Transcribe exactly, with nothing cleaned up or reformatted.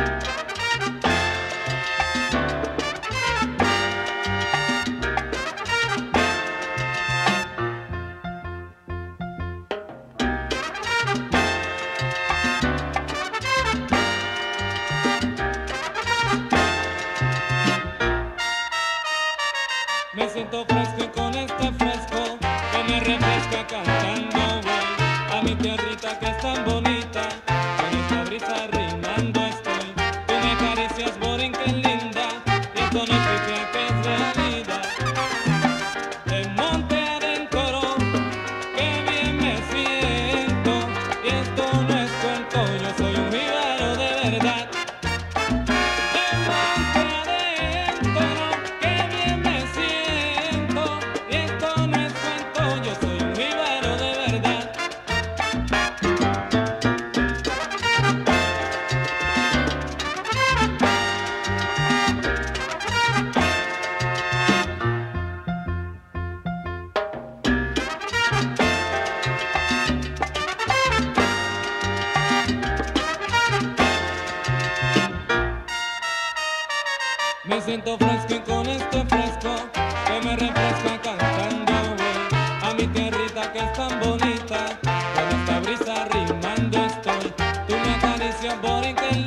Me siento fresco y con este fresco que me refresca cantando voy a mi tierrita que es tan bonita. Con esta brisa rimando estoy. Tú me acaricias, Borín, que linda. Y esto no es ficción, que es realidad. En monte adentro, qué bien me siento. Y esto no es cuento, yo soy un jíbaro de verdad. Me siento fresco y con este fresco que me refresca cantando voy a mi tierrita que es tan bonita. Con esta brisa rimando estoy. Tú me acaricias, Borín, que